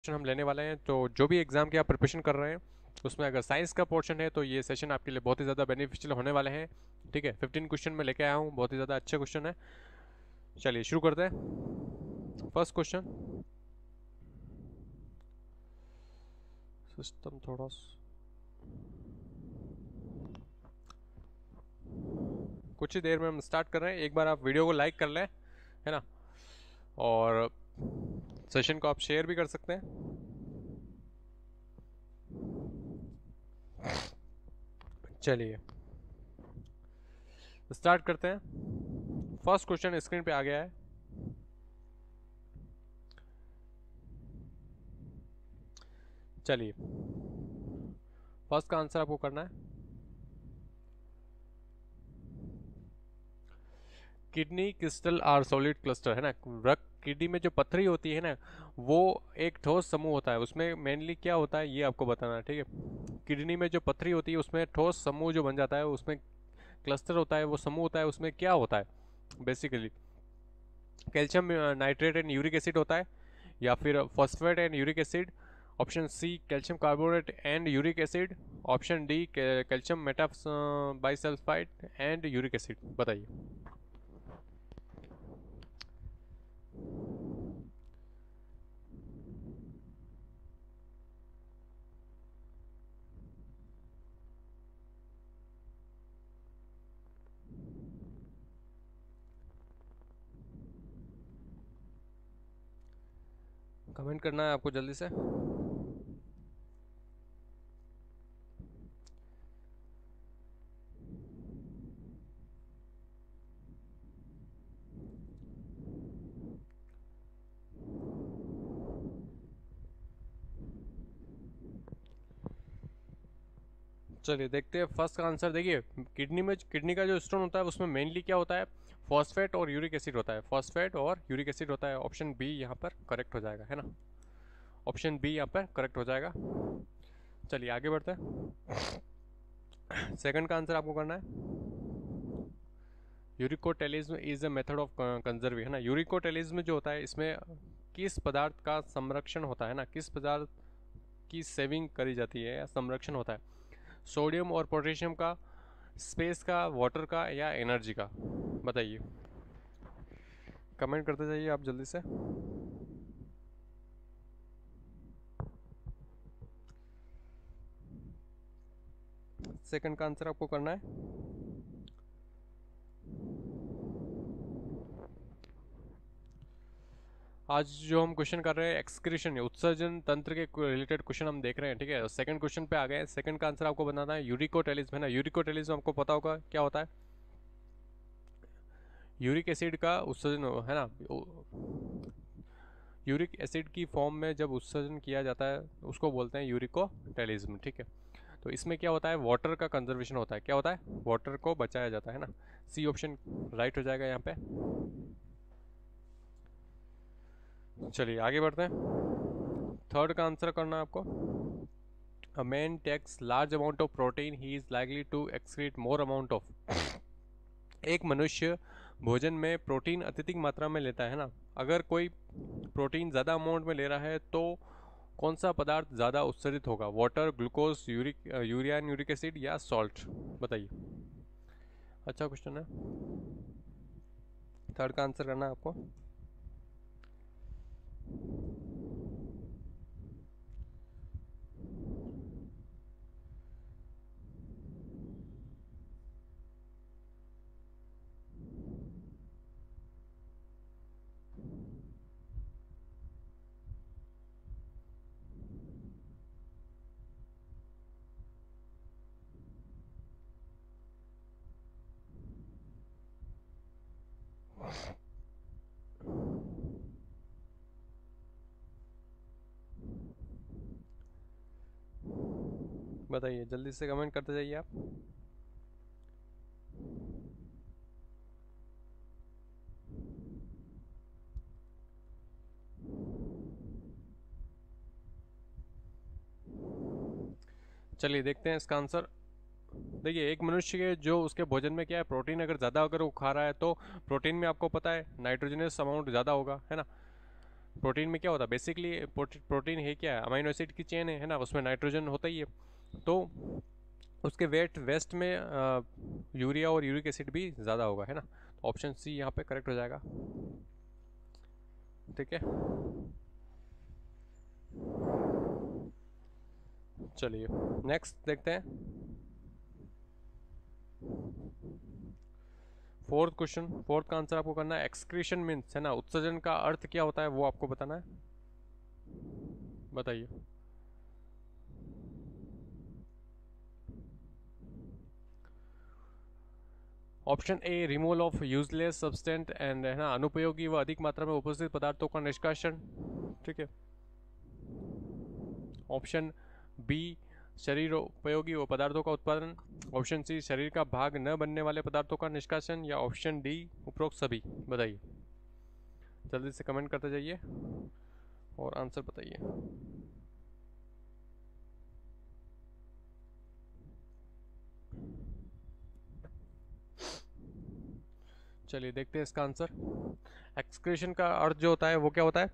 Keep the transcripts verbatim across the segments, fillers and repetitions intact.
हम लेने वाले हैं। तो जो भी एग्ज़ाम की आप प्रिपरेशन कर रहे हैं उसमें अगर साइंस का पोर्शन है तो ये सेशन आपके लिए बहुत ही ज़्यादा बेनिफिशियल होने वाले हैं। ठीक है, फिफ्टीन क्वेश्चन में लेके आया हूँ, बहुत ही ज़्यादा अच्छे क्वेश्चन है। चलिए शुरू करते हैं। फर्स्ट क्वेश्चन, सिस्टम थोड़ा कुछ ही देर में हम स्टार्ट कर रहे हैं। एक बार आप वीडियो को लाइक कर लें, है ना, और सेशन को आप शेयर भी कर सकते हैं। चलिए स्टार्ट करते हैं। फर्स्ट क्वेश्चन स्क्रीन पे आ गया है। चलिए फर्स्ट का आंसर आपको करना है kidney crystal are solid cluster, है ना। रक्त किडनी में जो पथरी होती है ना, वो एक ठोस समूह होता है। उसमें मेनली क्या होता है ये आपको बताना है, ठीक है। किडनी में जो पथरी होती है उसमें ठोस समूह जो बन जाता है, उसमें क्लस्टर होता है, वो समूह होता है। उसमें क्या होता है basically, calcium nitrate and uric acid होता है, या फिर phosphate and uric acid. Option C calcium carbonate and uric acid. Option D calcium मेटाफ बाइसल्फाइड एंड यूरिक एसिड। बताइए। कमेंट करना है आपको जल्दी से। चलिए देखते हैं फर्स्ट का आंसर। देखिए किडनी में किडनी का जो स्टोन होता है उसमें मेनली क्या होता है, फॉस्फेट और यूरिक एसिड होता है। फॉस्फेट और यूरिक एसिड होता है। ऑप्शन बी यहाँ पर करेक्ट हो जाएगा, है ना। ऑप्शन बी यहाँ पर करेक्ट हो जाएगा। चलिए आगे बढ़ते हैं। सेकंड का आंसर आपको करना है uricotelism is a method of conserve, है ना। यूरिकोटेलिज्म जो होता है इसमें किस पदार्थ का संरक्षण होता है ना, किस पदार्थ की सेविंग करी जाती है या संरक्षण होता है। सोडियम और पोटेशियम का, स्पेस का, वाटर का, या एनर्जी का। बताइए, कमेंट करते जाइए आप जल्दी से। सेकंड का आंसर आपको करना है आज जो हम क्वेश्चन कर रहे हैं एक्सक्रीशन उत्सर्जन तंत्र के रिलेटेड क्वेश्चन हम देख रहे हैं, ठीक है। सेकंड क्वेश्चन पे आ गए। सेकंड का आंसर आपको बताना है यूरिकोटेलिज्म, है ना। यूरिकोटेलिज्म आपको पता होगा क्या होता है। यूरिक एसिड का उत्सर्जन, है ना। यूरिक एसिड की फॉर्म में जब उत्सर्जन किया जाता है उसको बोलते हैं यूरिकोटेलिज्म, ठीक है। तो इसमें क्या होता है, वाटर का कंजर्वेशन होता है। क्या होता है, वाटर को बचाया जाता है ना। सी ऑप्शन राइट हो जाएगा यहाँ पे। चलिए आगे बढ़ते हैं। थर्ड का आंसर करना है आपको। A man takes large amount of protein he is likely to excrete more amount of. एक मनुष्य भोजन में प्रोटीन अत्यधिक मात्रा में लेता है ना। अगर कोई प्रोटीन ज़्यादा अमाउंट में ले रहा है तो कौन सा पदार्थ ज़्यादा उत्सर्जित होगा, water, glucose, uric urea and uric acid, या सॉल्ट। बताइए। अच्छा क्वेश्चन है। थर्ड का आंसर करना है आपको। बताइए जल्दी से, कमेंट करते जाइए आप। चलिए देखते हैं इसका आंसर। देखिए एक मनुष्य के जो उसके भोजन में क्या है, प्रोटीन अगर ज़्यादा अगर वो खा रहा है तो प्रोटीन में आपको पता है नाइट्रोजनस अमाउंट ज़्यादा होगा, है ना। प्रोटीन में क्या होता है बेसिकली, प्रोटीन है क्या है, अमीनो एसिड की चेन है है ना, उसमें नाइट्रोजन होता ही है, तो उसके वेट वेस्ट में आ, यूरिया और यूरिक एसिड भी ज़्यादा होगा है ना, तो ऑप्शन सी यहाँ पे करेक्ट हो जाएगा। ठीक है, चलिए नेक्स्ट देखते हैं। फोर्थ क्वेश्चन, फोर्थ का आंसर आपको करना है एक्सक्रीशन मीन्स है ना, उत्सर्जन का अर्थ क्या होता है वो आपको बताना है, बताइए। Option A removal of useless substance and है ना, अनुपयोगी व अधिक मात्रा में उपस्थित पदार्थों का निष्कासन। ठीक है। ऑप्शन बी शरीर उपयोगी व पदार्थों का उत्पादन। ऑप्शन सी शरीर का भाग न बनने वाले पदार्थों का निष्कासन, या ऑप्शन डी उपरोक्त सभी। बताइए, जल्दी से कमेंट करते जाइए और आंसर बताइए। चलिए देखते हैं इसका आंसर। एक्सक्रीशन का अर्थ जो होता है वो क्या होता है,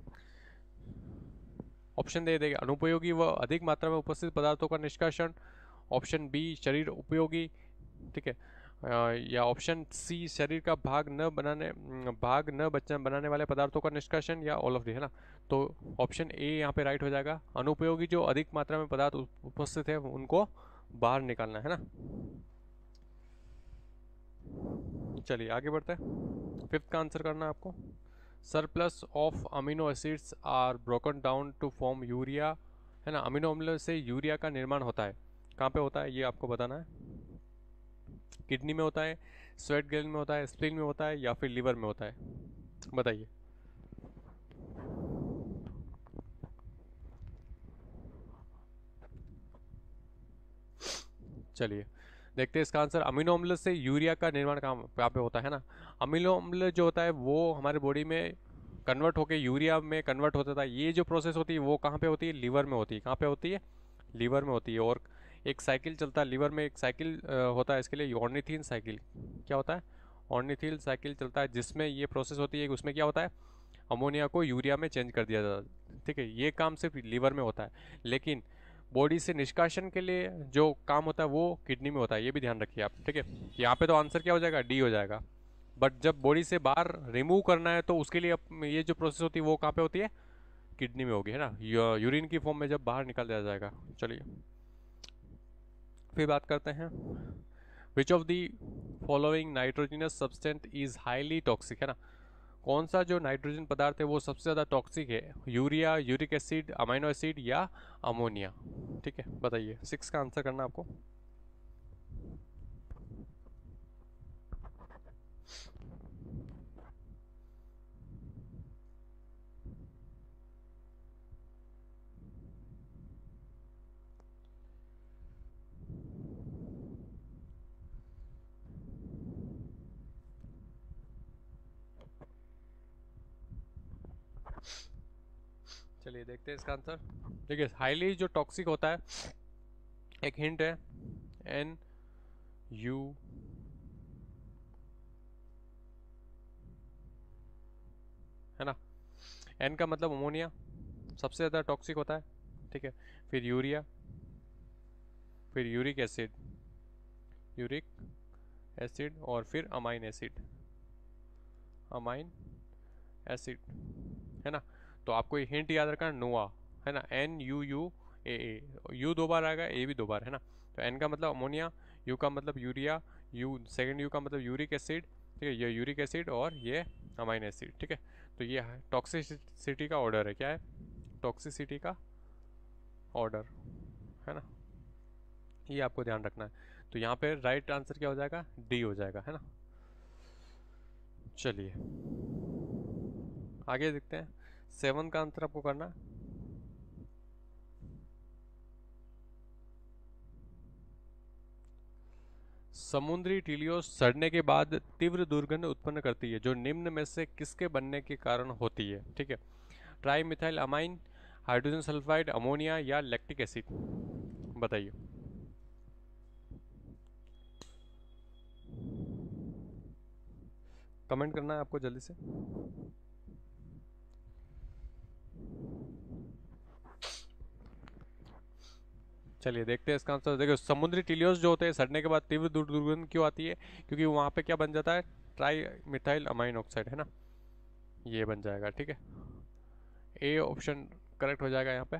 ऑप्शन दे देगा अनुपयोगी व अधिक मात्रा में उपस्थित पदार्थों का निष्कासन, ऑप्शन बी शरीर उपयोगी, ठीक है, या ऑप्शन सी शरीर का भाग न बनाने भाग न बच्चा बनाने वाले पदार्थों का निष्कासन, या ऑल ऑफ दी है ना। तो ऑप्शन ए यहाँ पे राइट हो जाएगा, अनुपयोगी जो अधिक मात्रा में पदार्थ उपस्थित है उनको बाहर निकालना है ना। चलिए आगे बढ़ते हैं, फिफ्थ का आंसर करना है आपको। Surplus of amino acids are broken down to form urea, है ना, अमीनो अम्ल से यूरिया का निर्माण होता है, कहाँ पे होता है ये आपको बताना है। किडनी में होता है, स्वेट ग्लैंड में होता है, स्प्लीन में होता है, या फिर लीवर में होता है, बताइए। चलिए देखते हैं इसका आंसर। अमीनो अम्ल से यूरिया का निर्माण कहाँ कहाँ पे होता है ना, अमीनो अम्ल जो होता है वो हमारे बॉडी में कन्वर्ट होकर यूरिया में कन्वर्ट होता था, ये जो प्रोसेस होती है वो कहाँ पे होती है, लीवर में होती है। कहाँ पे होती है, लीवर में होती है। और एक साइकिल चलता है लीवर में, एक साइकिल होता है इसके लिए ऑर्निथिन साइकिल। क्या होता है, ऑर्निथिन साइकिल चलता है, जिसमें ये प्रोसेस होती है, उसमें क्या होता है, अमोनिया को यूरिया में चेंज कर दिया जाता है। ठीक है, ये काम सिर्फ लीवर में होता है, लेकिन बॉडी से निष्कासन के लिए जो काम होता है वो किडनी में होता है, ये भी ध्यान रखिए आप। ठीक है, यहाँ पे तो आंसर क्या हो जाएगा, डी हो जाएगा। बट जब बॉडी से बाहर रिमूव करना है तो उसके लिए ये जो प्रोसेस होती है वो कहाँ पे होती है, किडनी में होगी, है ना, यूरिन की फॉर्म में जब बाहर निकाल दिया जाएगा। चलिए फिर बात करते हैं, which of the following nitrogenous substance is highly toxic, है ना, कौन सा जो नाइट्रोजन पदार्थ है वो सबसे ज़्यादा टॉक्सिक है, urea, uric acid, amino acid, या अमोनिया। ठीक है, बताइए, सिक्स का आंसर करना आपको। चलिए देखते हैं इसका आंसर। देखिए हाईली जो टॉक्सिक होता है, एक हिंट है, एन यू है ना, एन का मतलब अमोनिया सबसे ज़्यादा टॉक्सिक होता है। ठीक है, फिर यूरिया, फिर यूरिक एसिड, यूरिक एसिड, और फिर अमाइन एसिड, अमाइन एसिड, है ना। तो आपको ये हिंट याद रखना, नोआ, है ना, N U U A A, U दो बार आएगा, ए भी दो बार, है ना। तो एन का मतलब अमोनिया, यू का मतलब यूरिया, यू सेकंड यू का मतलब यूरिक एसिड, ठीक है, ये यूरिक एसिड और ये अमाइन एसिड। ठीक है, तो ये टॉक्सिसिटी का ऑर्डर है, क्या है, टॉक्सिसिटी का ऑर्डर, है ना, ये आपको ध्यान रखना है। तो यहाँ पे राइट आंसर क्या हो जाएगा, डी हो जाएगा, है ना। चलिए आगे देखते हैं, सेवन का आंसर आपको करना है। समुद्री टीलियों सड़ने के बाद तीव्र दुर्गंध उत्पन्न करती है, जो निम्न में से किसके बनने के कारण होती है। ठीक है, trimethylamine, hydrogen sulphide, ammonia, या लैक्टिक एसिड, बताइए। कमेंट करना है आपको जल्दी से। चलिए देखते हैं इसका आंसर। देखो समुद्री टिलियोस जो होते हैं सड़ने के बाद तीव्र दुर- दुर्गंध क्यों आती है? क्योंकि वहाँ पे क्या बन जाता है, ट्राई मिथाइल अमाइन ऑक्साइड, है ना, ये बन जाएगा। ठीक है, ए ऑप्शन करेक्ट हो जाएगा यहाँ पे।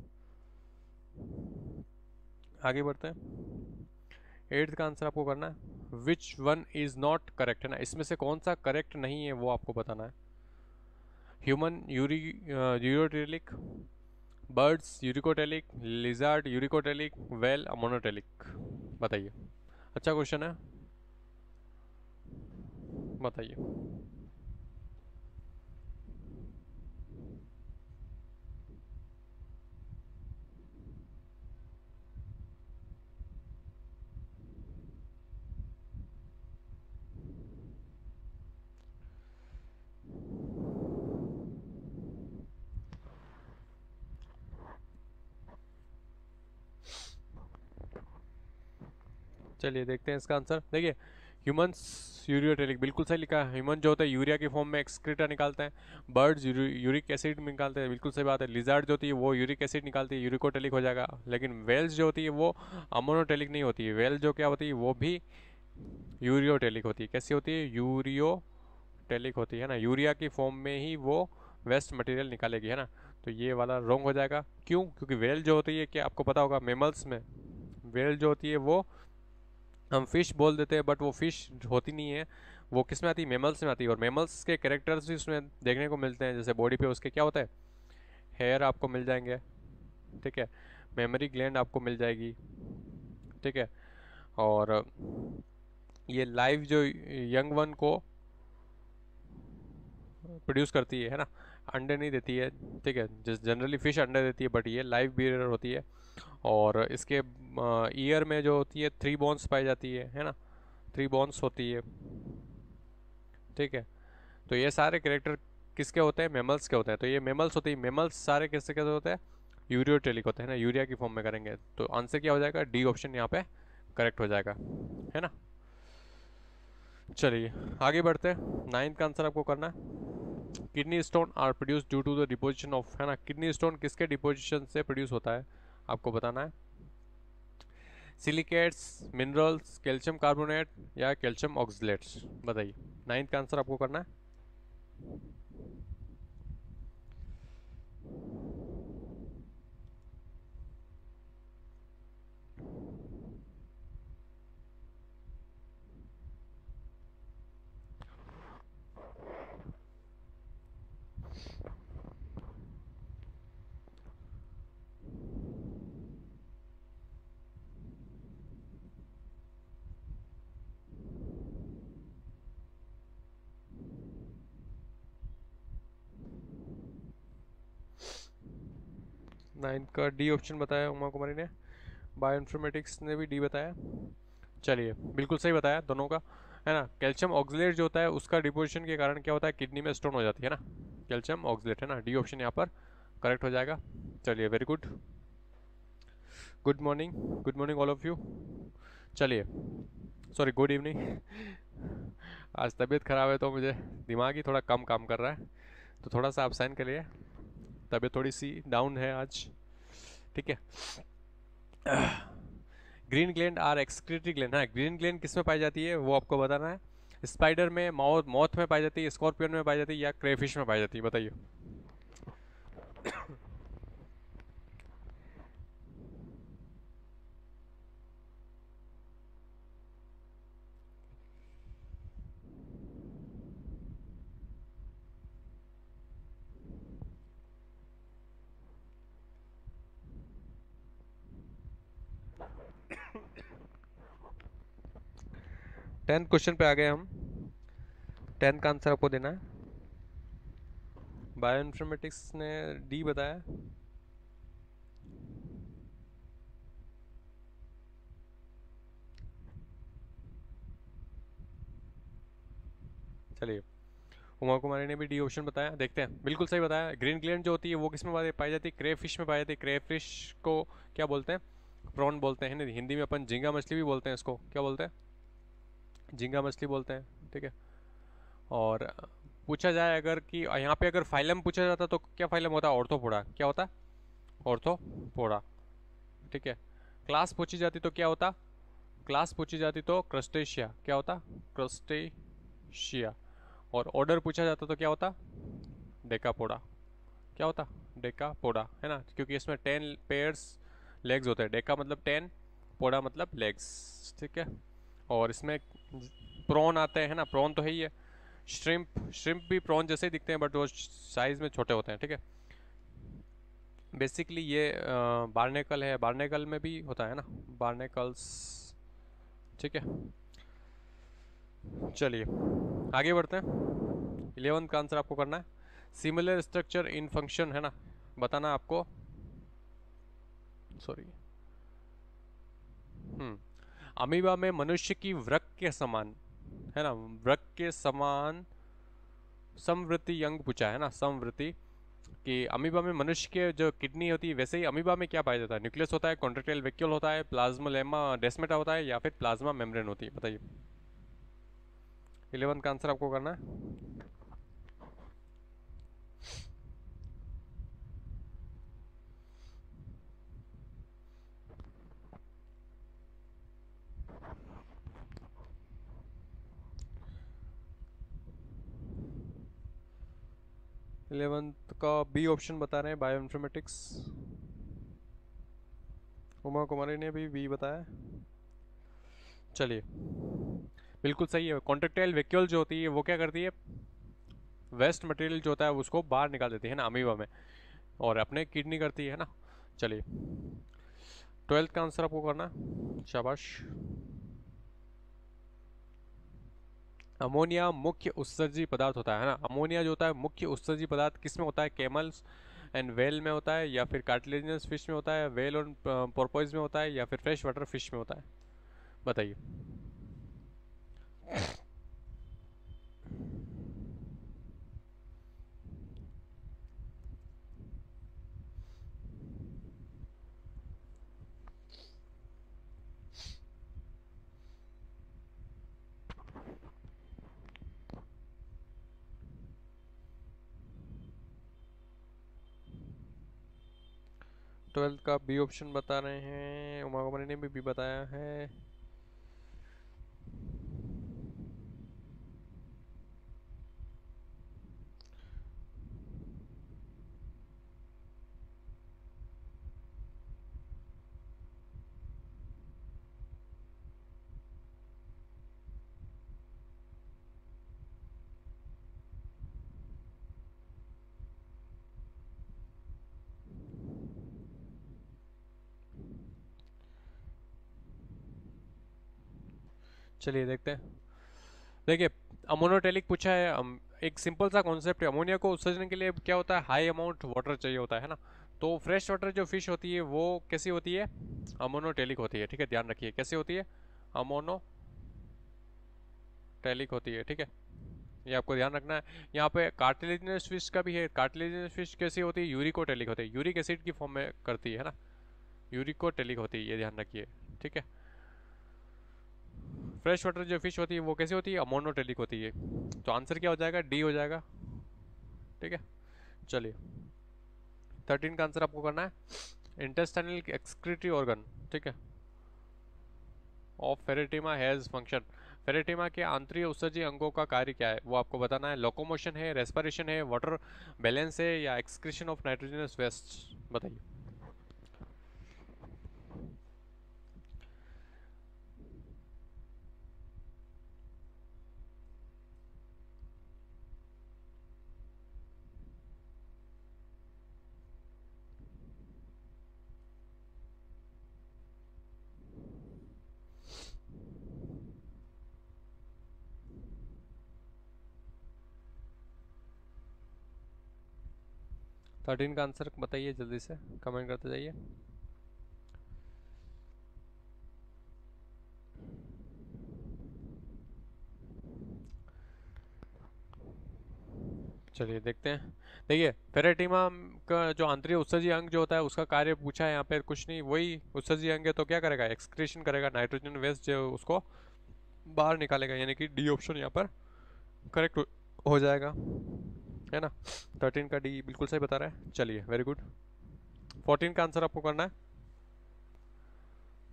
आगे बढ़ते हैं। एट्थ का आंसर आपको करना है which one is not correct, है ना, इसमें से कौन सा करेक्ट नहीं है वो आपको बताना है। ह्यूमन यूरी ureotelic, birds uricotelic, lizard uricotelic, whale ammonotelic, बताइए। अच्छा क्वेश्चन है, बताइए। चलिए देखते हैं इसका आंसर। देखिए ह्यूमंस यूरियोटेलिक बिल्कुल सही लिखा है। ह्यूमन जो होता है यूरिया की फॉर्म में एक्सक्रीटा निकालते हैं। बर्ड्स यूरिक एसिड निकालते हैं, बिल्कुल सही बात है। लिजार्ड जो होती है वो यूरिक एसिड निकालती है, यूरिकोटेलिक हो जाएगा। लेकिन वेल्स जो होती है वो अमोनोटेलिक नहीं होती है। वेल जो क्या होती है वो भी यूरियोटेलिक होती है। कैसी होती है? यूरियोटेलिक होती है ना, यूरिया की फॉर्म में ही वो वेस्ट मटेरियल निकालेगी, है ना। तो ये वाला रॉन्ग हो जाएगा। क्यों? क्योंकि वेल जो होती है, क्या आपको पता होगा, मेमल्स में वेल जो होती है वो हम फिश बोल देते हैं, बट वो फिश होती नहीं है। वो किस में आती है? मेमल्स में आती है। और मेमल्स के कैरेक्टर्स भी उसमें देखने को मिलते हैं। जैसे बॉडी पे उसके क्या होता है, हेयर आपको मिल जाएंगे, ठीक है, मेमोरी ग्लैंड आपको मिल जाएगी, ठीक है। और ये लाइव जो यंग वन को प्रोड्यूस करती है है ना, अंडे नहीं देती है, ठीक है। जिस जनरली फिश अंडे देती है, बट ये लाइव बीयर होती है। और इसके ईयर में जो होती है थ्री बोन्स पाई जाती है है ना, थ्री बोन्स होती है, ठीक है। तो ये सारे कैरेक्टर किसके होते हैं? मेमल्स के होते हैं। तो ये मेमल्स होते हैं, मेमल्स सारे किसके के होते हैं? यूरियोटेलिक होते हैं ना, यूरिया की फॉर्म में करेंगे। तो आंसर क्या हो जाएगा? डी ऑप्शन यहाँ पे करेक्ट हो जाएगा, है ना। चलिए आगे बढ़ते हैं। नाइन्थ का आंसर आपको करना है kidney stone are produce due to the deposition of, है ना, किडनी स्टोन किसके डिपोजिशन से प्रोड्यूस होता है आपको बताना है। सिलिकेट्स, मिनरल्स, कैल्शियम कार्बोनेट या कैल्शियम ऑक्सलेट्स, बताइए। नाइन्थ का आंसर आपको करना है। नाइन्थ का डी ऑप्शन बताया उमा कुमारी ने, बायोइन्फॉर्मेटिक्स ने भी डी बताया। चलिए बिल्कुल सही बताया दोनों का, है ना। कैल्शियम ऑक्सलेट जो होता है उसका डिपोजिशन के कारण क्या होता है? किडनी में स्टोन हो जाती है ना, कैल्शियम ऑक्सलेट, है ना। डी ऑप्शन यहाँ पर करेक्ट हो जाएगा। चलिए very good, good morning, good morning all of you. चलिए, सॉरी गुड इवनिंग। आज तबीयत ख़राब है तो मुझे दिमाग ही थोड़ा कम काम कर रहा है, तो थोड़ा सा आप साइन करिए, तबीयत थोड़ी सी डाउन है आज, ठीक है। Green gland are excretory gland, है ग्रीन ग्लैंड किस में पाई जाती है वो आपको बताना है। स्पाइडर में, मौत मौत में पाई जाती है, स्कॉर्पियन में पाई जाती है, या क्रेफिश में पाई जाती है, बताइए। टेंथ क्वेश्चन पे आ गए हम। टेंथ का आंसर आपको देना है। बायोइन्फॉर्मेटिक्स ने डी बताया। चलिए उमा कुमारी ने भी डी ऑप्शन बताया, देखते हैं। बिल्कुल सही बताया। ग्रीन ग्लैंड जो होती है वो किस में पाई जाती है? क्रेफिश में पाई जाती है। क्रेफिश को क्या बोलते हैं? प्रॉन बोलते हैं, हिंदी में अपन झींगा मछली भी बोलते हैं, इसको क्या बोलते हैं? झींगा मछली बोलते हैं, ठीक है। और पूछा जाए अगर कि यहाँ पे अगर फाइलम पूछा जाता तो क्या फाइलम होता है? ऑर्थोपोडा। क्या होता है? ऑर्थोपोडा, ठीक है। क्लास पूछी जाती तो क्या होता, क्लास पूछी जाती तो क्रस्टेशिया, क्या होता, क्रस्टेशिया। और ऑर्डर पूछा जाता तो क्या होता, डेकापोडा, क्या होता, डेकापोडा, है ना, क्योंकि इसमें टेन पेयर्स लेग्स होते हैं। डेका मतलब टेन, पोडा मतलब लेग्स, ठीक है। और इसमें प्रॉन आते हैं, है ना, प्रॉन तो है ही है। श्रिम्प, श्रिम्प भी प्रॉन जैसे ही दिखते हैं बट वो साइज में छोटे होते हैं, ठीक है। बेसिकली ये बार्नेकल है, बार्नेकल में भी होता है ना, बार्नेकल्स, ठीक है। चलिए आगे बढ़ते हैं। इलेवंथ का आंसर आपको करना है सिमिलर स्ट्रक्चर इन फंक्शन, है ना, बताना आपको, सॉरी, हम्म अमीबा में मनुष्य की वृक्क के समान, है ना, वृक्क के समान समवृत्ति अंग पूछा है ना, समवृत्ति, कि अमीबा में मनुष्य के जो किडनी होती है वैसे ही अमीबा में क्या पाया जाता है, न्यूक्लियस होता है, कॉन्ट्रेक्टाइल वैक्यूल होता है, प्लाज्मोलेमा डेस्मेटा होता है, या फिर प्लाज्मा मेम्ब्रेन होती है, बताइए। इलेवंथ का आंसर आपको करना है। इलेवंथ का बी ऑप्शन बता रहे हैं, बायो इन्फॉर्मेटिक्स। उमा कुमारी ने भी बी बताया। चलिए बिल्कुल सही है। कॉन्ट्रेक्टाइल वैक्यूल जो होती है वो क्या करती है, वेस्ट मटेरियल जो होता है उसको बाहर निकाल देती है ना अमीबा में, और अपने किडनी करती है ना। चलिए ट्वेल्थ का आंसर आपको करना, शाबाश। अमोनिया मुख्य उत्सर्जी पदार्थ होता है ना, अमोनिया जो होता है मुख्य उत्सर्जी पदार्थ किस में होता है, कैमल्स एंड वेल में होता है, या फिर कार्टिलेजिनस फिश में होता है, वेल और पोर्पोइज में होता है, या फिर फ्रेश वाटर फिश में होता है, बताइए। ट्वेल्थ का बी ऑप्शन बता रहे हैं, उमा कुमारी ने भी बी बताया है। चलिए देखते हैं। देखिए अमोनोटेलिक पूछा है, अम, एक सिंपल सा कॉन्सेप्ट है, अमोनिया को उत्सर्जन के लिए क्या होता है, हाई अमाउंट वाटर चाहिए होता है ना। तो फ्रेश वाटर जो फिश होती है वो कैसी होती है, अमोनोटेलिक होती है, ठीक है, ध्यान रखिए कैसी होती है, अमोनोटेलिक होती है, ठीक है, ये आपको ध्यान रखना है। यहाँ पे कार्टिलेजिनस फिश का भी है, कार्टिलेजिनस फिश कैसी होती है, यूरिकोटेलिक होती है, यूरिक एसिड की फॉर्म में करती है ना, यूरिकोटेलिक होती है, ये ध्यान रखिए, ठीक है। फ्रेश वाटर जो फिश होती है वो कैसी होती है, अमोनोटेलिक होती है। तो आंसर क्या हो जाएगा, डी हो जाएगा, ठीक है। चलिए थर्टीन का आंसर आपको करना है इंटेस्टाइनल एक्सक्रीटरी ऑर्गन, ठीक है, of Pheretima has function. Pheretima के आंतरिक उत्सर्जी अंगों का कार्य क्या है वो आपको बताना है, लोकोमोशन है, रेस्पिरेशन है, वाटर बैलेंस है, या एक्सक्रीशन ऑफ नाइट्रोजनस वेस्ट, बताइए। थर्टीन का आंसर बताइए जल्दी से, कमेंट करते जाइए। चलिए देखते हैं। देखिए फेरेटिमा का जो आंतरिक उत्सर्जी अंग जो होता है उसका कार्य पूछा है यहाँ पे, कुछ नहीं, वही उत्सर्जी अंग है तो क्या करेगा, एक्सक्रीशन करेगा, नाइट्रोजन वेस्ट जो उसको बाहर निकालेगा, यानी कि डी ऑप्शन यहाँ पर करेक्ट हो जाएगा, है ना। थर्टीन का डी बिल्कुल सही बता रहा है, चलिए वेरी गुड। फोर्टीन का आंसर आपको करना है,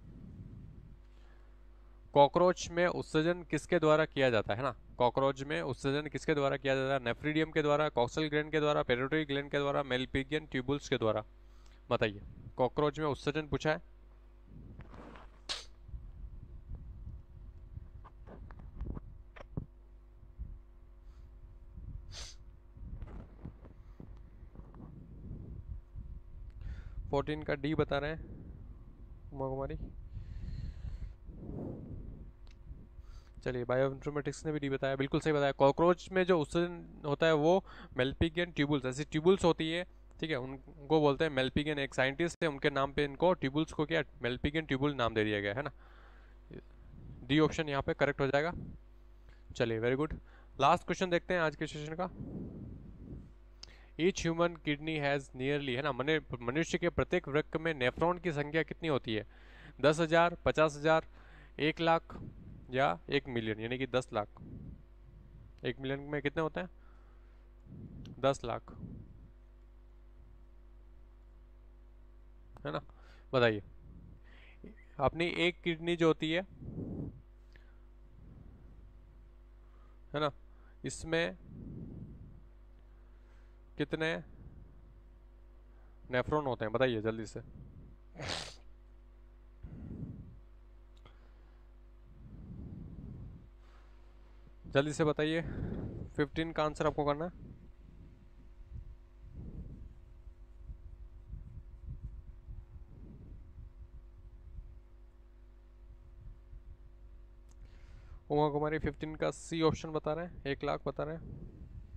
कॉकरोच में उत्सर्जन किसके द्वारा किया जाता है ना, कॉकरोच में उत्सर्जन किसके द्वारा किया जाता है, नेफ्रीडियम के द्वारा, कॉक्सल ग्लैंड के द्वारा, पेट्यूटरी ग्लैंड के द्वारा, मेलपिगियन ट्यूबुल्स के द्वारा। बताइए, कॉकरोच में उत्सर्जन पूछा है। फोर्टीन का डी बता रहे हैं उमा कुमारी। चलिए, बायोइन्फॉर्मेटिक्स ने भी डी बताया, बिल्कुल सही बताया। कॉकरोच में जो उत्सर्जन होता है वो मेलपिगियन ट्यूबुल्स, ऐसी ट्यूबुल्स होती है, ठीक है, उनको बोलते हैं मेलपिगियन। एक साइंटिस्ट है, उनके नाम पे इनको ट्यूबुल्स को क्या मेलपिगियन ट्यूबुल नाम दे दिया गया है ना। डी ऑप्शन यहाँ पे करेक्ट हो जाएगा। चलिए, वेरी गुड। लास्ट क्वेश्चन देखते हैं आज के सेशन का। Each human kidney has nearly, है ना, मनुष्य के प्रत्येक वृक्क में नेफ्रॉन की संख्या कितनी होती है, दस हजार, पचास हजार, एक लाख या एक मिलियन, यानी कि दस लाख। एक मिलियन में कितने होते हैं, दस लाख, है ना। बताइए, अपनी एक किडनी जो होती है है ना, इसमें कितने नेफ्रॉन होते हैं, बताइए जल्दी से। जल्दी से बताइए, फिफ्टीन का आंसर आपको करना है। उमा कुमारी फिफ्टीन का सी ऑप्शन बता रहे हैं, एक लाख बता रहे हैं।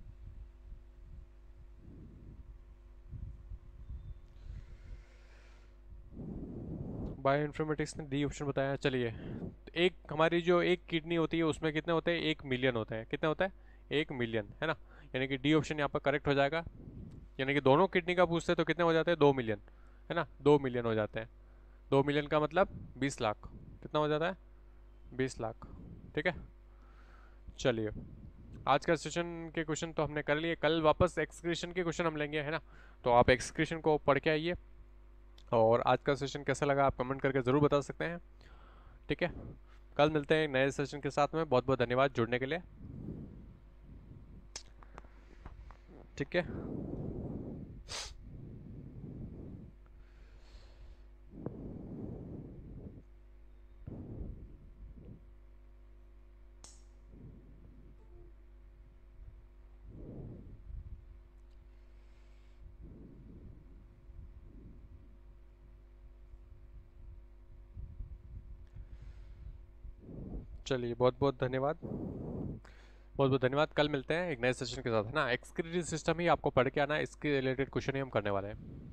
बायो इन्फॉर्मेटिक्स ने डी ऑप्शन बताया। चलिए, एक हमारी जो एक किडनी होती है उसमें कितने होते हैं, एक मिलियन होते हैं। कितने होता है, एक मिलियन, है ना। यानी कि डी ऑप्शन यहाँ पर करेक्ट हो जाएगा। यानी कि दोनों किडनी का पूछते हैं तो कितने हो जाते हैं, दो मिलियन, है ना, दो मिलियन हो जाते हैं। दो मिलियन का मतलब बीस लाख, कितना हो जाता है, बीस लाख, ठीक है। चलिए, आज का सेशन के क्वेश्चन तो हमने कर लिए। कल वापस एक्सक्रीशन के क्वेश्चन हम लेंगे, है ना। तो आप एक्सक्रीशन को पढ़ के आइए। और आज का सेशन कैसा लगा आप कमेंट करके ज़रूर बता सकते हैं, ठीक है। कल मिलते हैं एक नए सेशन के साथ में। बहुत बहुत धन्यवाद जुड़ने के लिए, ठीक है। चलिए, बहुत बहुत धन्यवाद, बहुत बहुत धन्यवाद। कल मिलते हैं एक नए सेशन के साथ, है ना। एक्सक्रीटरी सिस्टम ही आपको पढ़ के आना है, इसके रिलेटेड क्वेश्चन ही हम करने वाले हैं।